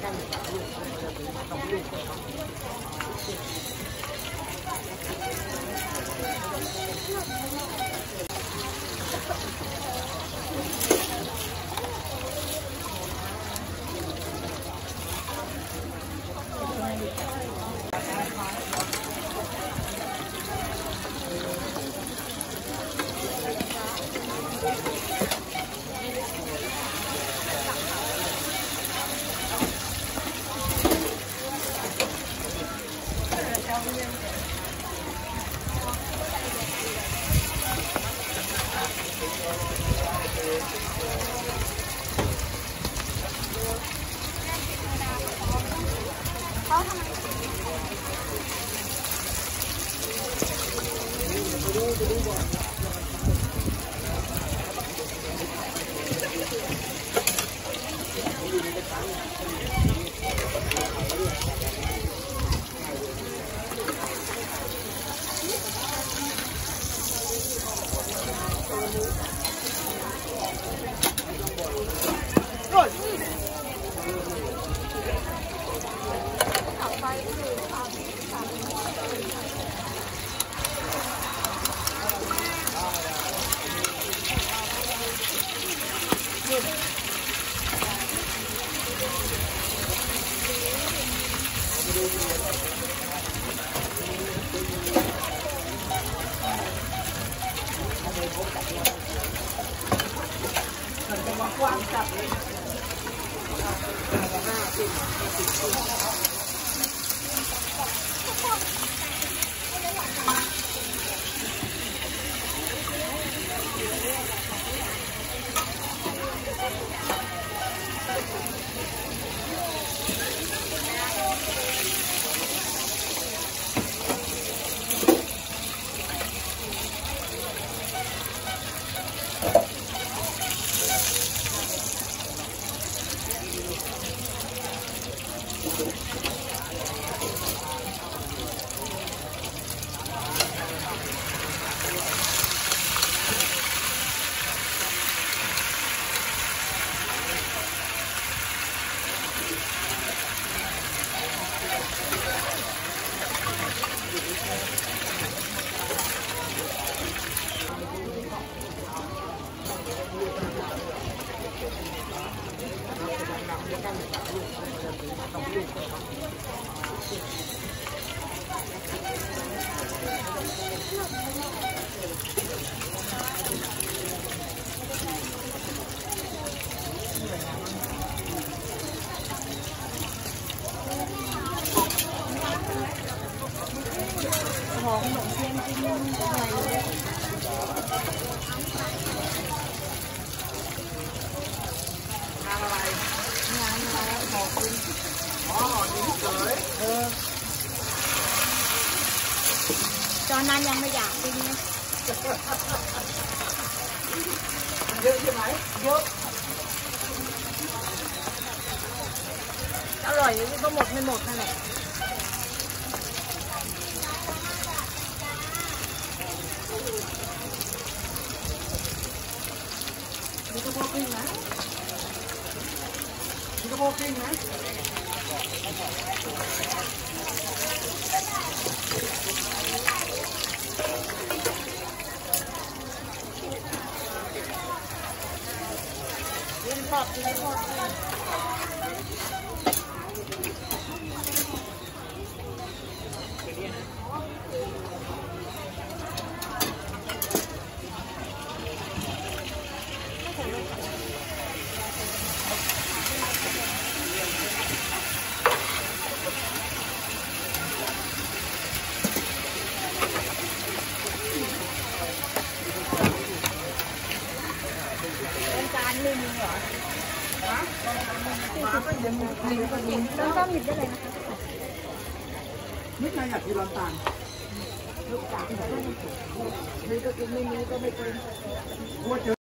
ของขนมเทียนกินยังอร่อยเลยงานอะไรงานอะไรหอคุณอ๋อนี่เลยตอนนั้นยังไม่อยากกินนะเยอะใช่ไหมเยอะอร่อยก็หมดไม่หมดนั่นแหละนี่ก็พอขึ้นนะนี่ก็พอขึ้นนะเล่นปอบเล่นปอบลืมเหรอฮะมาก็ยังมีก็มีต้องต้มหยิบได้เลยนะคะนิดหน่อยอยากกินน้ำตาลลูกตาลนี่ก็กินไม่มีก็ไม่เป็น